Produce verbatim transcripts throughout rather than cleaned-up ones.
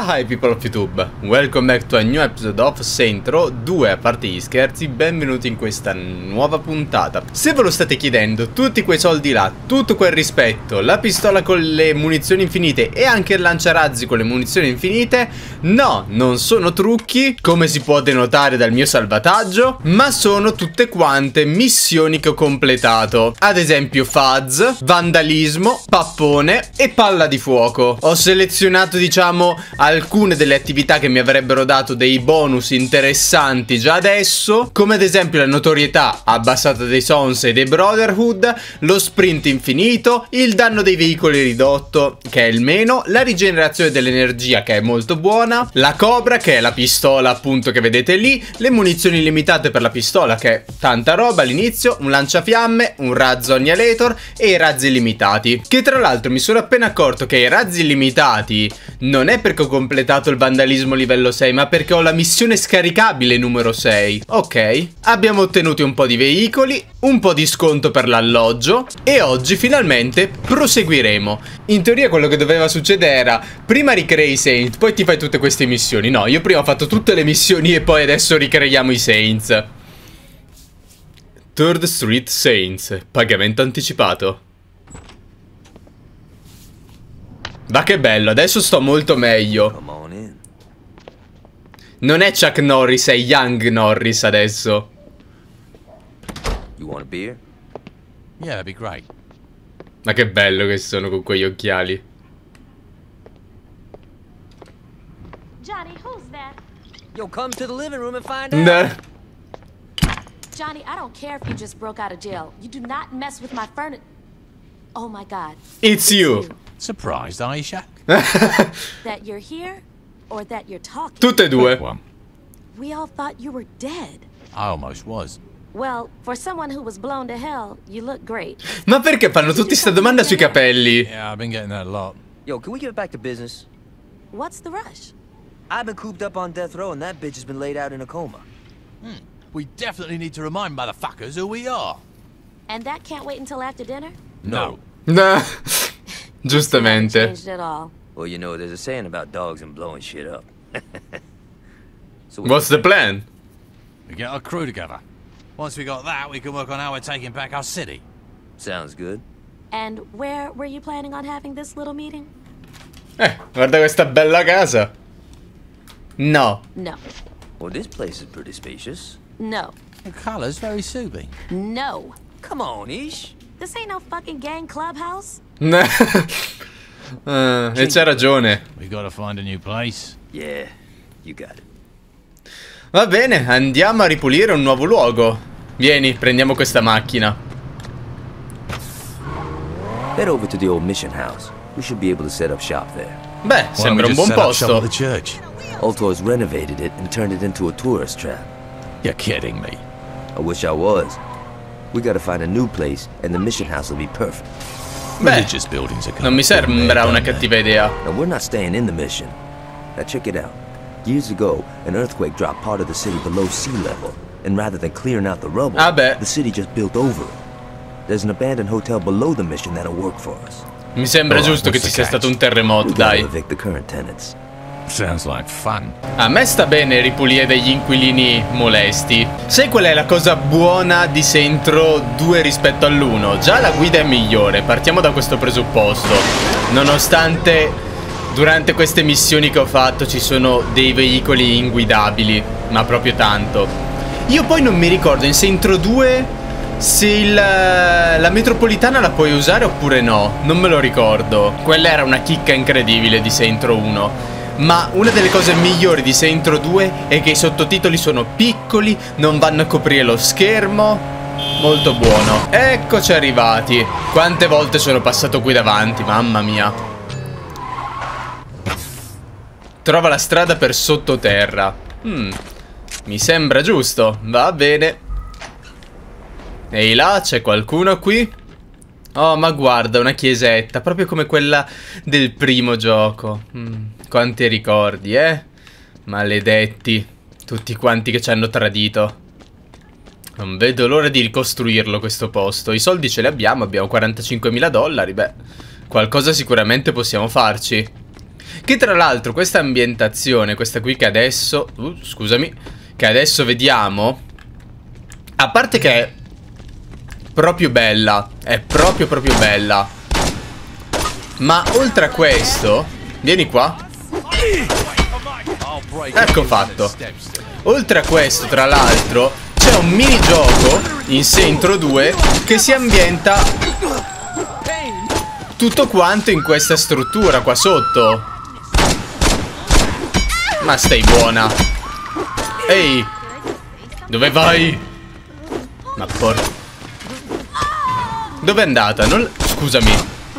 Hi people of YouTube, welcome back to a new episode of Saints Row due. A parte gli scherzi, benvenuti in questa nuova puntata. Se ve lo state chiedendo, tutti quei soldi là, tutto quel rispetto, la pistola con le munizioni infinite e anche il lanciarazzi con le munizioni infinite, no, non sono trucchi, come si può denotare dal mio salvataggio, ma sono tutte quante missioni che ho completato. Ad esempio Fuzz, vandalismo, pappone e palla di fuoco. Ho selezionato, diciamo, alcune delle attività che mi avrebbero dato dei bonus interessanti già adesso, come ad esempio la notorietà abbassata dei Sons e dei Brotherhood, lo sprint infinito, il danno dei veicoli ridotto, che è il meno, la rigenerazione dell'energia, che è molto buona, la Cobra, che è la pistola appunto che vedete lì, le munizioni limitate per la pistola, che è tanta roba all'inizio, un lanciafiamme, un razzo annihilator e i razzi limitati, che tra l'altro mi sono appena accorto che i razzi limitati non è perché ho completato il vandalismo livello sei, ma perché ho la missione scaricabile numero sei. Ok, abbiamo ottenuto un po' di veicoli, un po' di sconto per l'alloggio e oggi finalmente proseguiremo. In teoria quello che doveva succedere era: prima ricrei i Saints, poi ti fai tutte queste missioni. No, io prima ho fatto tutte le missioni e poi adesso ricreiamo i Saints. Third Street Saints, pagamento anticipato. Ma che bello, adesso sto molto meglio. Non è Chuck Norris, è Young Norris adesso. You want a beer? Yeah, that'd be great. Ma che bello che sono con quegli occhiali. Johnny, who's that? Yo, come to the living room and find out. Nah. Johnny, I don't care if you just broke out of jail. You do not mess with my furniture. Oh my God. It's you. Surprised, Aisha? That you're here or that you're talking? Tutte e due. One. We all thought you were dead. I almost was. Well, for someone who was blown to hell, you look great. Ma perché fanno tutti sta domanda sui capelli? Yeah, I've been getting that a lot. Yo, can we get back to business? What's the rush? I've been cooped up on death row and that bitch has been laid out in a coma. Hmm. We definitely need to remind motherfuckers who we are. And that can't wait until after dinner? No. Nah. You Giustamente. haven't changed at all. Well, you know, there's a saying about dogs and blowing shit up. So What's the plan? We get our crew together. Once we got that, we can work on how we're taking back our city. Sounds good. And where were you planning on having this little meeting? Eh, guarda questa bella casa. No. No. Well, this place is pretty spacious. No. The colour's very soothing. No. Come on, Ish. This ain't no fucking gang clubhouse. uh, e c'ha ragione. We gotta find a new place. Yeah, you got it. Va bene, andiamo a ripulire un nuovo luogo. Vieni, prendiamo questa macchina. Head over to the old mission house. We should be able to set up shop there. Beh, sembra un buon posto. The church? Altor's renovated it and turned it into a tourist trap. You're kidding me. I wish I was. We gotta find a new place and the mission house will be perfect. Beh, Religious buildings are non mi sembra una cattiva idea. Now, we're not staying in the mission. Now, check it out. Years ago, an earthquake dropped part of the city below sea level, and rather than clearing out the rubble, Ah, beh. the city just built over it. There's an abandoned hotel below the mission that'll work for us. Mi sembra Oh, giusto che what's ci the sia stato catch? un terremoto, We gotta dai. evict the current tenants. Sounds like fun. A me sta bene ripulire degli inquilini molesti. Sai qual è la cosa buona di Saints Row due rispetto all'uno? Già la guida è migliore, partiamo da questo presupposto. Nonostante durante queste missioni che ho fatto ci sono dei veicoli inguidabili, ma proprio tanto. Io poi non mi ricordo in Saints Row due se il, la metropolitana la puoi usare oppure no. Non me lo ricordo. Quella era una chicca incredibile di Saints Row uno. Ma una delle cose migliori di Saints Row due è che i sottotitoli sono piccoli, non vanno a coprire lo schermo. Molto buono. Eccoci arrivati. Quante volte sono passato qui davanti, mamma mia. Trova la strada per sottoterra. Hmm, mi sembra giusto. Va bene. Ehi là, c'è qualcuno qui? Oh, ma guarda, una chiesetta, proprio come quella del primo gioco. Mm, quanti ricordi, eh? Maledetti. Tutti quanti che ci hanno tradito. Non vedo l'ora di ricostruirlo questo posto. I soldi ce li abbiamo, abbiamo quarantacinquemila dollari. Beh, qualcosa sicuramente possiamo farci. Che tra l'altro questa ambientazione, questa qui che adesso... Uh, scusami. Che adesso vediamo... A parte che è proprio bella. È proprio proprio bella. Ma oltre a questo... Vieni qua. Ecco fatto. Oltre a questo, tra l'altro, c'è un minigioco in Saints due che si ambienta tutto quanto in questa struttura qua sotto. Ma stai buona. Ehi, dove vai? Ma porca. Dove è andata? Non... Scusami.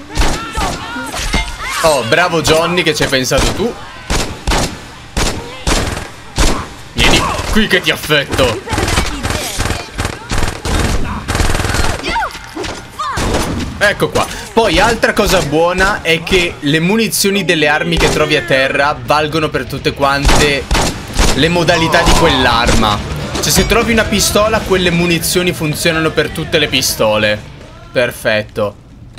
Oh, bravo Johnny che ci hai pensato tu. Vieni qui che ti affetto. Ecco qua. Poi altra cosa buona è che le munizioni delle armi che trovi a terra valgono per tutte quante le modalità di quell'arma. Cioè se trovi una pistola, quelle munizioni funzionano per tutte le pistole. Perfetto.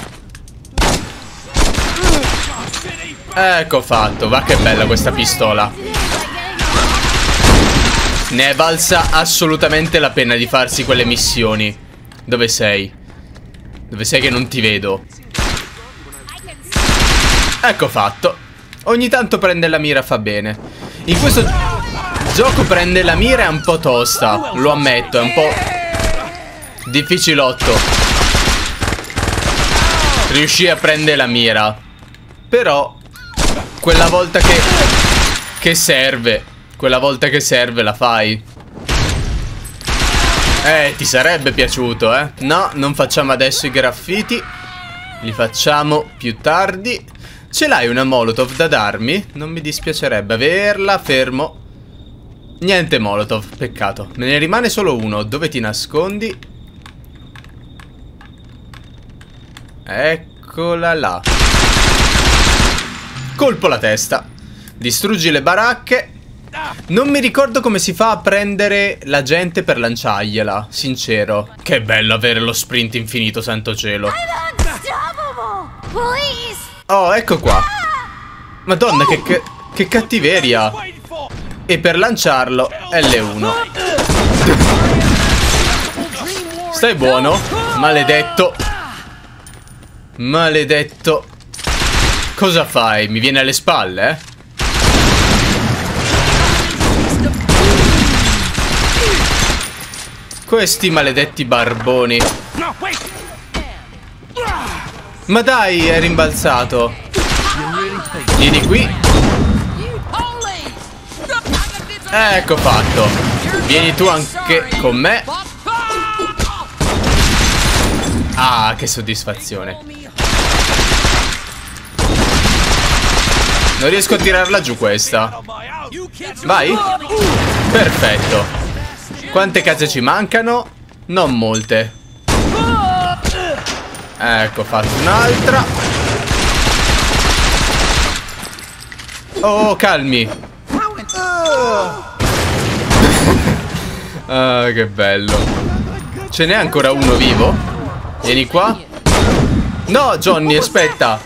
Ecco fatto. Va che bella questa pistola. Ne è valsa assolutamente la pena di farsi quelle missioni. Dove sei? Dove sei che non ti vedo? Ecco fatto. Ogni tanto prende la mira fa bene. In questo gioco prende la mira è un po' tosta. Lo ammetto, è un po' difficilotto riuscire a prendere la mira. Però quella volta che Che serve Quella volta che serve la fai. Eh, ti sarebbe piaciuto, eh? No, non facciamo adesso i graffiti. Li facciamo più tardi. Ce l'hai una Molotov da darmi? Non mi dispiacerebbe averla, fermo. Niente Molotov, peccato. Me ne rimane solo uno. Dove ti nascondi? Eccola là. Colpo alla testa. Distruggi le baracche. Non mi ricordo come si fa a prendere la gente per lanciargliela, sincero. Che bello avere lo sprint infinito, santo cielo. Oh, ecco qua. Madonna, che, che, che cattiveria. E per lanciarlo L uno. Stai buono, maledetto. Maledetto. Cosa fai? Mi viene alle spalle, eh? Questi maledetti barboni. Ma dai, è rimbalzato. Vieni qui. Ecco fatto. Vieni tu anche con me. Ah, che soddisfazione. Non riesco a tirarla giù questa. Vai. Perfetto. Quante case ci mancano? Non molte. Ecco, fatto un'altra. Oh, calmi. Ah, che bello. Ce n'è ancora uno vivo? Vieni qua. No, Johnny, aspetta.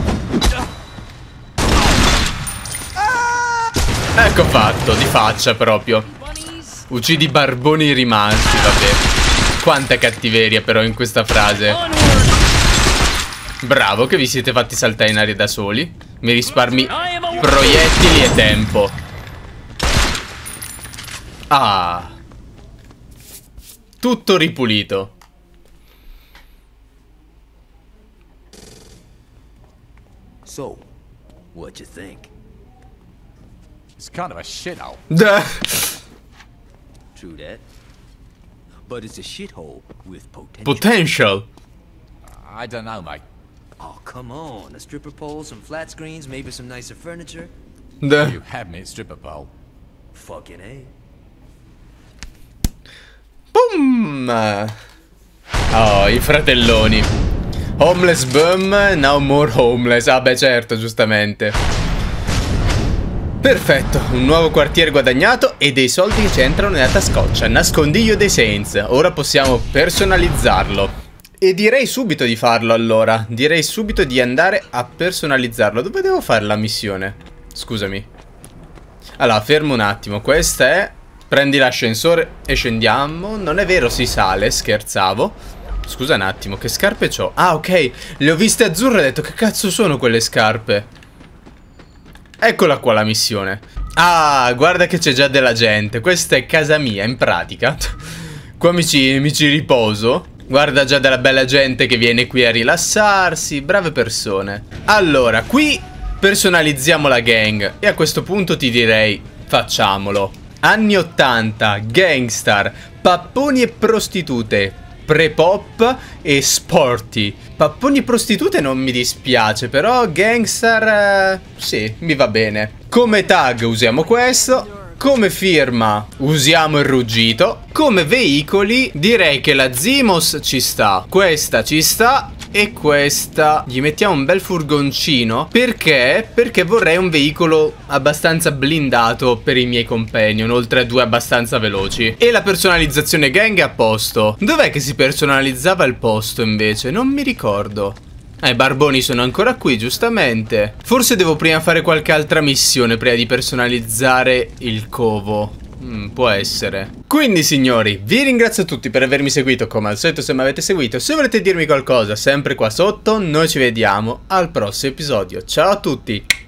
Ecco fatto, di faccia proprio. Uccidi i barboni rimasti, vabbè. Quanta cattiveria però in questa frase. Bravo che vi siete fatti saltare in aria da soli. Mi risparmi proiettili e tempo. Ah. Tutto ripulito. So, what you think? It's kind of a shithole. True that. But it's a shithole with potential. Potential. I don't know, mate. Oh, come on. A stripper pole, some flat screens, maybe some nicer furniture. You had me at stripper pole. Fucking A. Boom. Oh, i fratelloni. Homeless boom, now more homeless. Ah beh, certo, giustamente. Perfetto, un nuovo quartiere guadagnato e dei soldi che ci entrano nella tascoccia. Nascondiglio dei Saints. Ora possiamo personalizzarlo. E direi subito di farlo allora. Direi subito di andare a personalizzarlo. Dove devo fare la missione? Scusami. Allora, fermo un attimo. Questa è... Prendi l'ascensore e scendiamo. Non è vero, si sale, scherzavo. Scusa un attimo, che scarpe c'ho? Ah, ok, le ho viste azzurre e ho detto, che cazzo sono quelle scarpe? Eccola qua la missione. Ah, guarda che c'è già della gente. Questa è casa mia, in pratica. Qua mi ci, mi ci riposo. Guarda già della bella gente che viene qui a rilassarsi. Brave persone. Allora, qui personalizziamo la gang. E a questo punto ti direi, facciamolo. Anni ottanta, gangstar, papponi e prostitute, pre-pop e sporty. Papponi e prostitute non mi dispiace, però gangstar, eh, sì, mi va bene. Come tag usiamo questo. Come firma usiamo il ruggito. Come veicoli direi che la Zimos ci sta. Questa ci sta. E questa gli mettiamo un bel furgoncino. Perché? Perché vorrei un veicolo abbastanza blindato per i miei companion, oltre a due abbastanza veloci. E la personalizzazione gang è a posto. Dov'è che si personalizzava il posto invece? Non mi ricordo. Ah, i barboni sono ancora qui, giustamente. Forse devo prima fare qualche altra missione prima di personalizzare il covo. Mm, può essere. Quindi signori, vi ringrazio tutti per avermi seguito. Come al solito, se mi avete seguito, se volete dirmi qualcosa, sempre qua sotto. Noi ci vediamo al prossimo episodio. Ciao a tutti.